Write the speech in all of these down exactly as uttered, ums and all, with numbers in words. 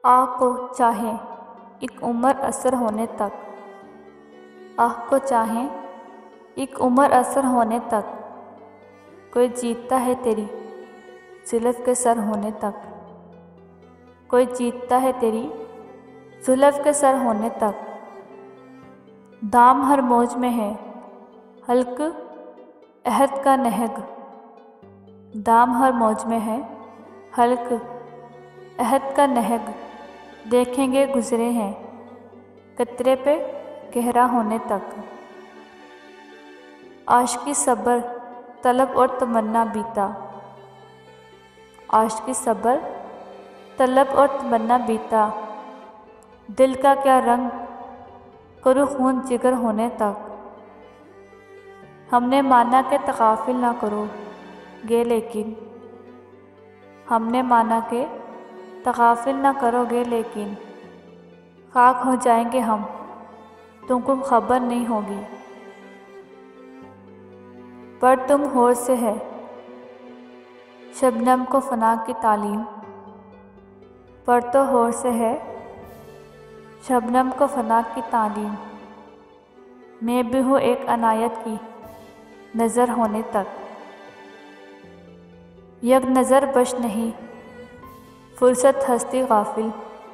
आह को चाहें एक उम्र असर होने तक, आह को चाहें एक उम्र असर होने तक, कोई जीतता है तेरी जुल्फ़ के सर होने तक, कोई जीतता है तेरी जुल्फ़ के सर होने तक। दाम हर मौज में है हल्क अहद का नहग, दाम हर मौज में है हल्क अहद का नहग। देखेंगे गुज़रे हैं कतरे पे गहरा होने तक। आशिकी सब्र तलब और तमन्ना बीता, आशिकी सब्र तलब और तमन्ना बीता। दिल का क्या रंग करूँ खून जिगर होने तक। हमने माना कि तग़ाफ़ुल ना करोगे लेकिन, हमने माना कि तग़ाफ़ुल ना करोगे लेकिन, खाक हो जाएंगे हम तुमको खबर नहीं होगी। पर तुम होश से है शबनम को फ़ना की तालीम, पर तो होश से है शबनम को फ़ना की तालीम। मैं भी हूँ एक अनायत की नज़र होने तक। यक नज़र बश नहीं फुर्सत हस्ती गाफिल,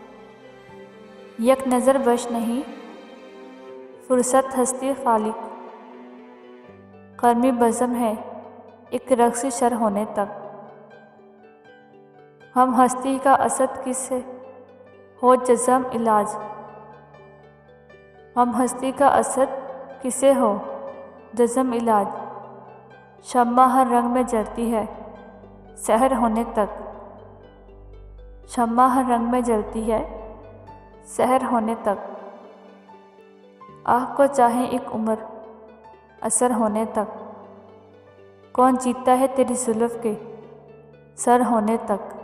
यक नज़र बश नहीं फुर्सत हस्ती खालिक। कर्मी बज़म है एक रक़्सी शर होने तक। हम हस्ती का असद किसे हो जज़म इलाज, हम हस्ती का असद किसे हो जज़म इलाज। शम्मा हर रंग में जलती है सहर होने तक, शम्मा हर रंग में जलती है सहर होने तक। आह को चाहे एक उम्र असर होने तक, कौन जीतता है तेरी जुल्फ़ के सर होने तक।